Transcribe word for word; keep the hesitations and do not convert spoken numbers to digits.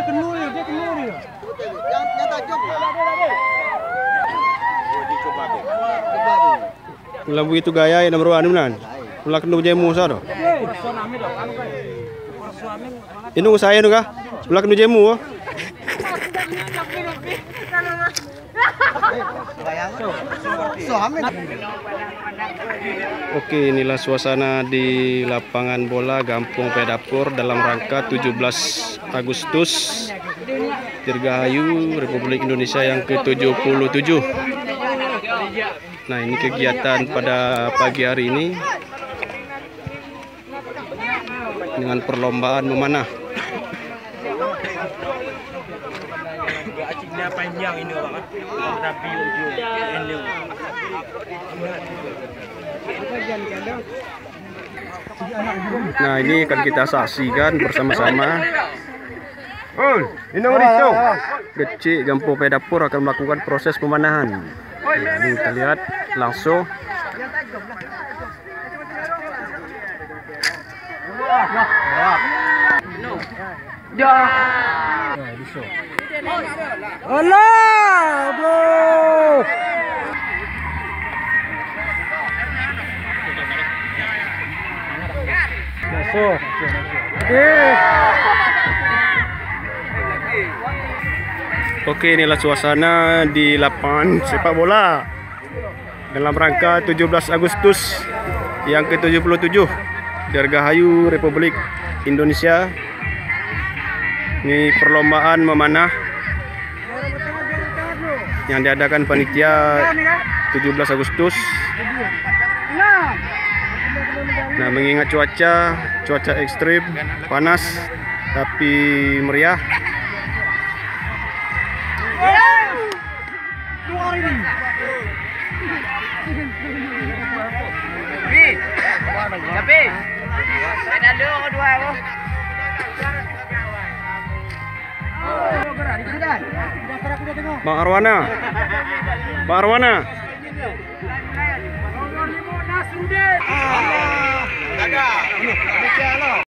kenu dia, dia kenu dia. Yang yang tajam. Kalau begitu gaya yang nomor anu nan. Kalau kena jemu sah doh. Ini saya tu kah? Kalau kena jemu. Oke, inilah suasana di lapangan bola Gampung Pedapur dalam rangka tujuh belas Agustus Dirgahayu Republik Indonesia yang ke tujuh puluh tujuh. Nah, ini kegiatan pada pagi hari ini dengan perlombaan memanah. Panjang ini orang tapi ujung ending. Nah, ini akan kita saksikan bersama-sama. Oh, ini itu. Kecil Gampung Pedapur akan melakukan proses pemanahan. Nah, ini kita lihat langsung. Ya. Allah, aduh. Masuk. Oke, inilah suasana di lapangan sepak bola dalam rangka tujuh belas Agustus yang ke tujuh puluh tujuh Dirgahayu Republik Indonesia. Ini perlombaan memanah yang diadakan panitia tujuh belas Agustus. Nah, mengingat cuaca cuaca ekstrim, panas tapi meriah. Tapi, ada dua dua. Bang Arwana, Bang Arwana. Ada.